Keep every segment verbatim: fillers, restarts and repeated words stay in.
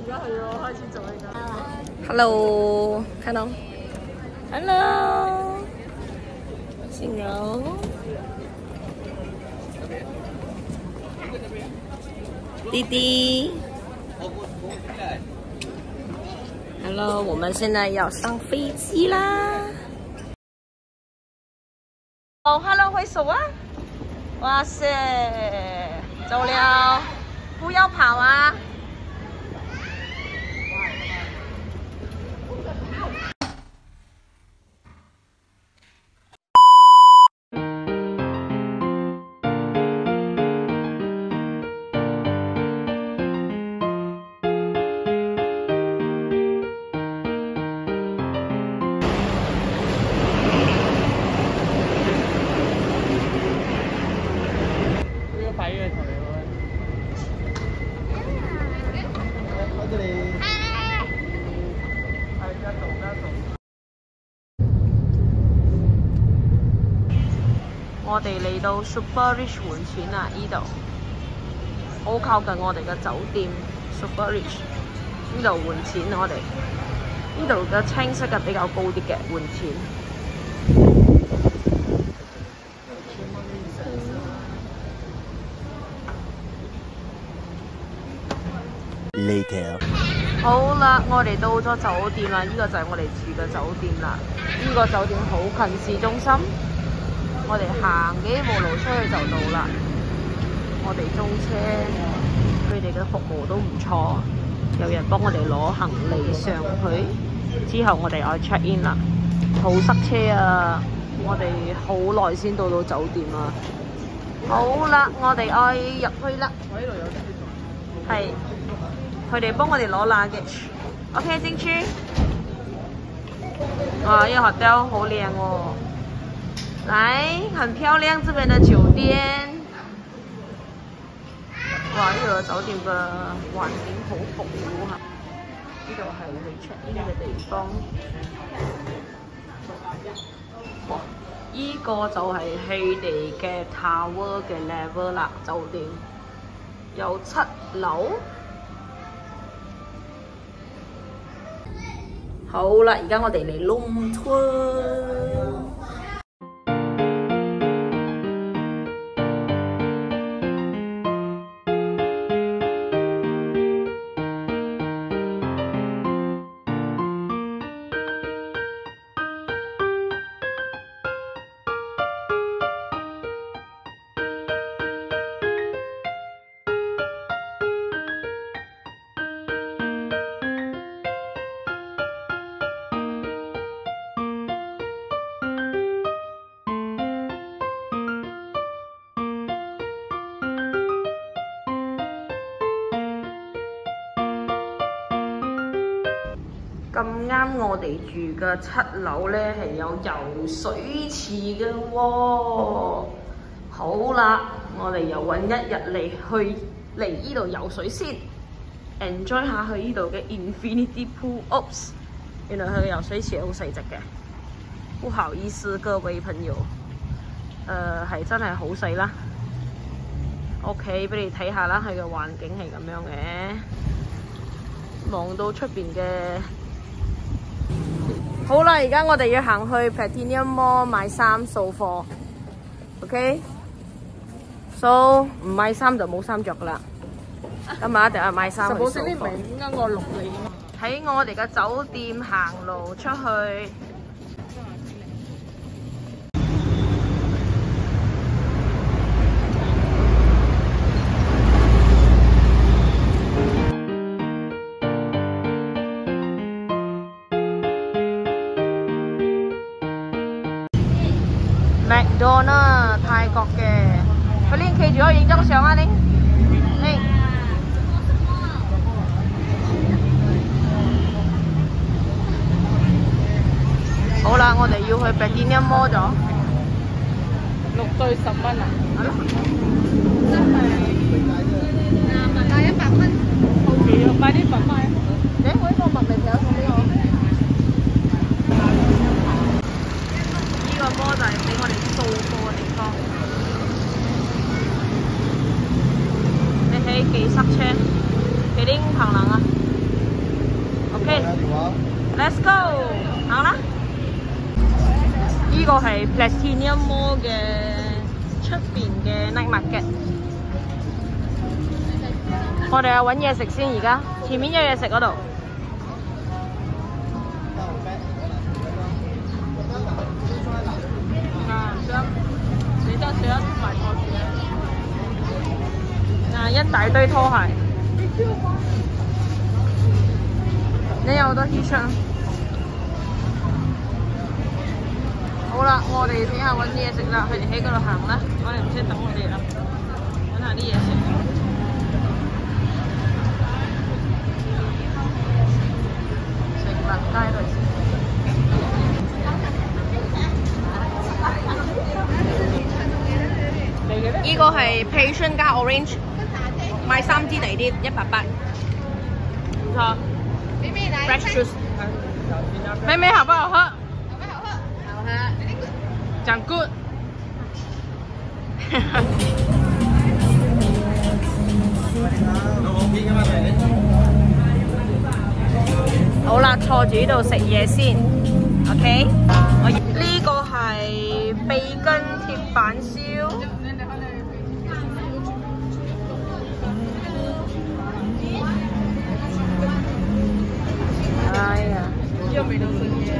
家係我開始做呢個。 Hello， 看到 ？Hello， 心柔。弟弟 ，Hello， 我们现在要上飞机啦。哦 ，Hello， 挥手啊！哇塞，走了，不要跑啊！我哋嚟到 Super Rich 換錢啦，呢度好靠近我哋嘅酒店 Super Rich， 呢度換錢我哋呢度嘅清晰係比較高啲嘅換錢。 Later。 好啦，我哋到咗酒店啦，呢、這個就係我哋住嘅酒店啦。呢、這個酒店好近市中心。我哋行幾步路出去就到啦。我哋租車，佢哋嘅服務都唔錯，有人幫我哋攞行李上去，之後我哋愛 check in 啦。好塞車啊！我哋好耐先到到酒店啊。好啦，我哋愛入去啦。係，佢哋幫我哋攞 luggage。OK， 進去。哇！呢個 hotel 好靚喎。来，很漂亮，这边的酒店。哇，呢度酒店嘅環境好復古嚇。呢度係去 check in 嘅地方。哇，呢、這個就係佢哋嘅 tower 嘅 level 啦，酒店有七樓。好啦，而家我哋嚟 room tour。咁啱我哋住嘅七樓咧係有游水池嘅喎。好啦，我哋又揾一日嚟去嚟呢度游水先 ，enjoy 下去呢度嘅 Infinity Pool。Oops， 原來佢嘅游水池好細隻嘅，不好意思各位朋友，誒、呃、係真係好細啦。OK， 俾你睇下啦，佢嘅環境係咁樣嘅，望到出邊嘅。好啦，而家我哋要行去 Platinium Mall 買衫掃貨 ，OK？So 唔買衫就冇衫着噶啦，今日一定係買衫去掃貨。點解我錄你？喺我哋嘅酒店行路出去。麥當勞泰國嘅，佢呢企住可以影張相啊你。你好啦，我哋要去 Platinium Mall 咗。六對十蚊啊！真係廿蚊加一百蚊。好幾啊！快啲快快！誒，我呢個麥嚟有送俾我。呢個波就係俾我哋掃貨嘅地方。你喺幾塞車？幾啲行人啊？ Let's go， 行啦。呢個係 Platinium Mall 嘅出邊嘅 night market。我哋去揾嘢食先，而家前面有嘢食嗰度。啊，想你得想買拖鞋？啊，一大堆拖鞋。你有好多 T 恤。好啦，我哋睇下揾啲嘢食啦，佢哋喺嗰度行啦，我哋唔使等我哋啦，揾下啲嘢食。食物街度先。呢個係 Passion 加 Orange， 買三支嚟啲，一百八。唔錯。Fresh juice。妹妹好不好喝？好喝。好喝。講 good。好啦，坐住呢度食嘢先 ，OK？ 我呢個係秘根鐵板燒。哎呀！呢個味道順嘅。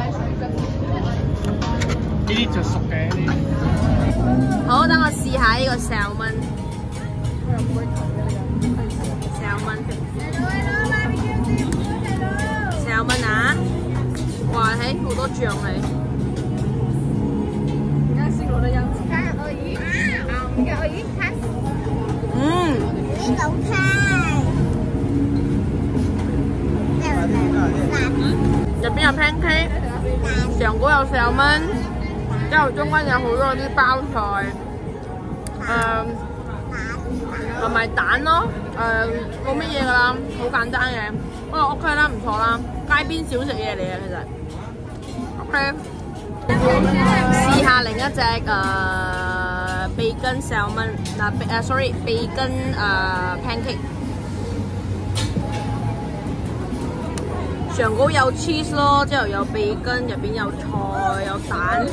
呢啲就熟嘅。好，等我試下呢個 salmon。salmon。salmon 啊！哇，係好多醬嚟。你看新羅的樣子。看鱷魚啊！你看鱷魚，看。嗯。你懂菜。入邊有 pancake， 上果有 salmon， 之後中間有好多啲包菜，誒同埋蛋咯，誒冇乜嘢㗎啦，好簡單嘅，不過 OK 啦，唔錯啦，街邊小食嘢嚟嘅其實 ，OK。試下另一隻誒 bacon salmon 嗱誒 sorry bacon 誒 pancake。上高有 cheese 咯，之後有 bacon， 入邊有菜，有蛋，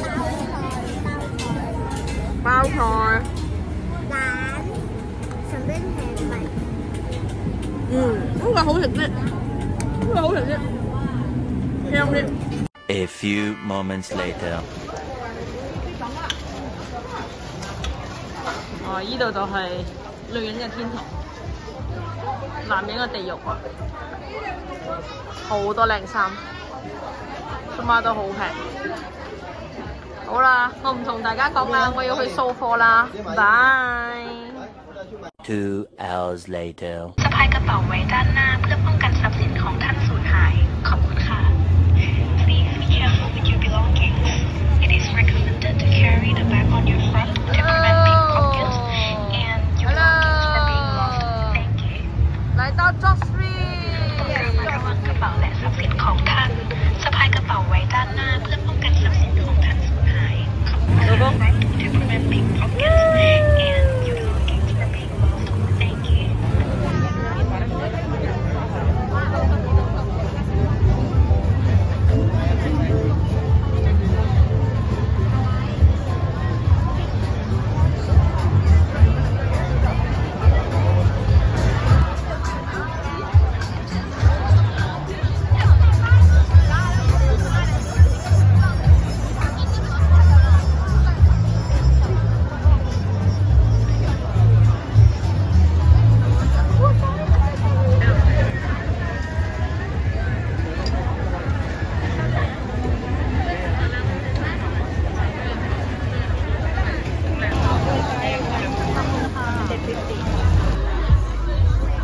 包菜，蛋，上邊係米。嗯，呢個好食啲，呢個好食啲，香啲。 A few moments later。 哦，依度就係女人嘅天堂，男人嘅地獄啊！好多靚衫，今晚都好平。好啦，我唔同大家講啦，我要去掃貨啦，拜。 Two hours later。 สะพายกระเป๋าไว้ด้านหน้าเพื่อป้องกันทรัพย์สินของท่านสูญหายขอบคุณค่ะ Please be careful with your belongings. It is recommended to carry the bag on your front to prevent pickpockets and your belongings from being lost. Thank you. 來到 Jodd Fair。 ระวังกระเป๋าและทรัพย์สินของท่านสะพายกระเป๋าไว้ด้านหน้าเพื่อป้องกันทรัพย์สินของท่านสูญหายขอบคุณค่ะ to prevent pickpockets and your belongings from being lost. Thank you.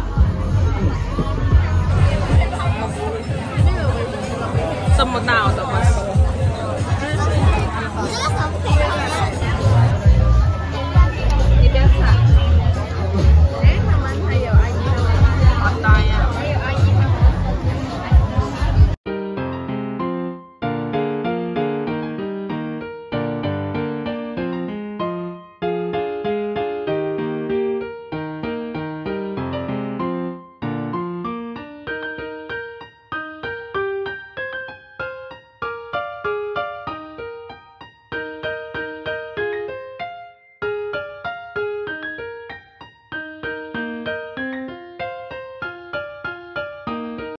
这么大的吗？